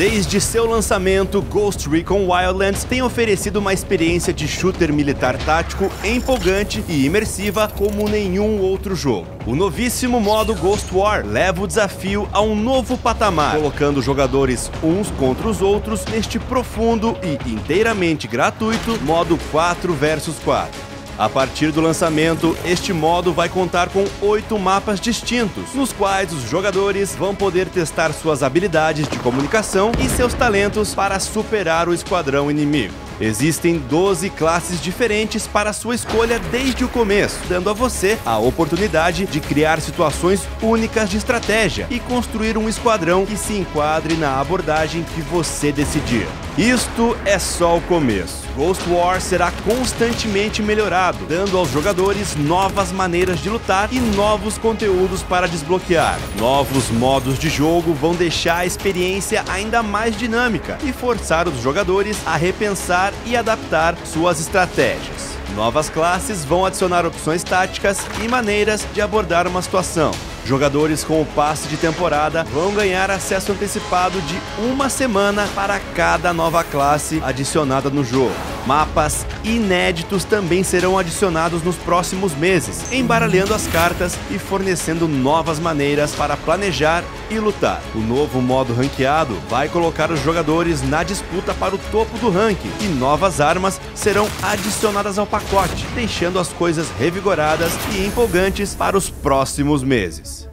Desde seu lançamento, Ghost Recon Wildlands tem oferecido uma experiência de shooter militar tático empolgante e imersiva como nenhum outro jogo. O novíssimo modo Ghost War leva o desafio a um novo patamar, colocando jogadores uns contra os outros neste profundo e inteiramente gratuito modo 4 vs 4. A partir do lançamento, este modo vai contar com 8 mapas distintos, nos quais os jogadores vão poder testar suas habilidades de comunicação e seus talentos para superar o esquadrão inimigo. Existem 12 classes diferentes para sua escolha desde o começo, dando a você a oportunidade de criar situações únicas de estratégia e construir um esquadrão que se enquadre na abordagem que você decidir. Isto é só o começo. Ghost War será constantemente melhorado, dando aos jogadores novas maneiras de lutar e novos conteúdos para desbloquear. Novos modos de jogo vão deixar a experiência ainda mais dinâmica e forçar os jogadores a repensar e adaptar suas estratégias. Novas classes vão adicionar opções táticas e maneiras de abordar uma situação. Jogadores com o passe de temporada vão ganhar acesso antecipado de uma semana para cada nova classe adicionada no jogo. Mapas inéditos também serão adicionados nos próximos meses, embaralhando as cartas e fornecendo novas maneiras para planejar e lutar. O novo modo ranqueado vai colocar os jogadores na disputa para o topo do ranking e novas armas serão adicionadas ao pacote, deixando as coisas revigoradas e empolgantes para os próximos meses.